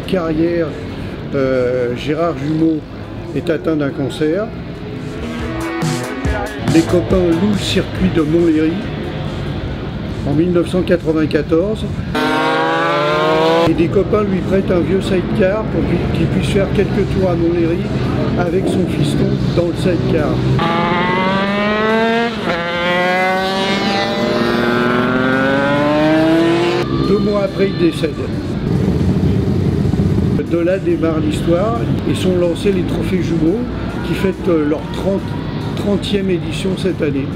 carrière, Gérard Jumeau est atteint d'un cancer. Les copains louent le circuit de Montlhéry en 1994. Et des copains lui prêtent un vieux sidecar pour qu'il puisse faire quelques tours à Montlhéry avec son fiston dans le sidecar. Deux mois après, il décède. De là démarre l'histoire et sont lancés les trophées jumeaux qui fêtent leur 30e édition cette année.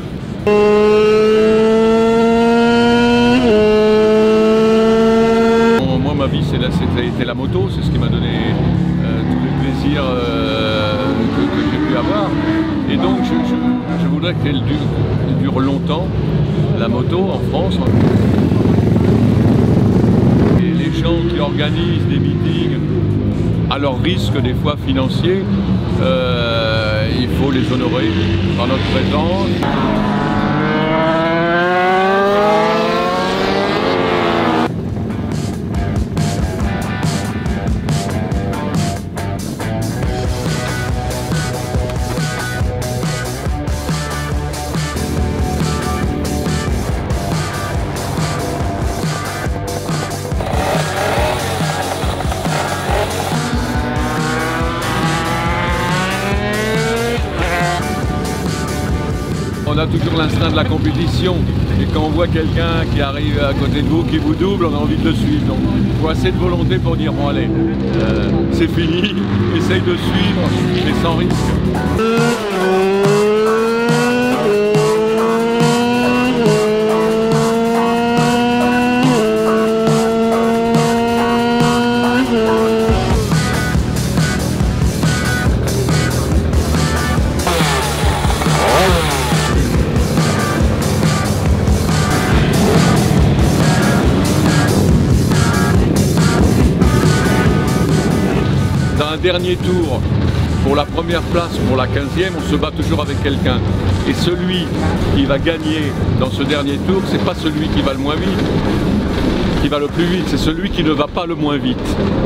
Moi, ma vie, ça a été la moto, c'est ce qui m'a donné tous les plaisirs que j'ai pu avoir. Et donc, je voudrais qu'elle dure longtemps, la moto en France. Et les gens qui organisent des meetings, à leur risque des fois financier, il faut les honorer par notre présence. On a toujours l'instinct de la compétition et quand on voit quelqu'un qui arrive à côté de vous, qui vous double, on a envie de le suivre. Donc il faut assez de volonté pour dire bon allez, c'est fini, essaye de suivre mais sans risque. Dans un dernier tour, pour la première place, pour la 15e, on se bat toujours avec quelqu'un. Et celui qui va gagner dans ce dernier tour, c'est pas celui qui va le moins vite, qui va le plus vite, c'est celui qui ne va pas le moins vite.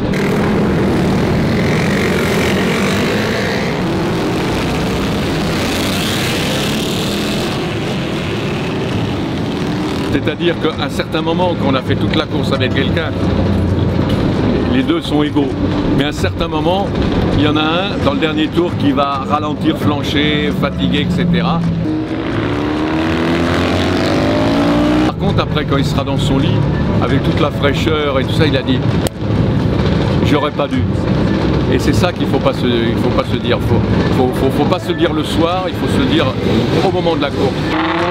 C'est-à-dire qu'à un certain moment, quand on a fait toute la course avec quelqu'un, les deux sont égaux. Mais à un certain moment, il y en a un dans le dernier tour qui va ralentir, flancher, fatiguer, etc. Par contre, après, quand il sera dans son lit, avec toute la fraîcheur et tout ça, il a dit « j'aurais pas dû ». Et c'est ça qu'il ne faut pas se dire. Faut pas se dire le soir, il faut se dire au moment de la course.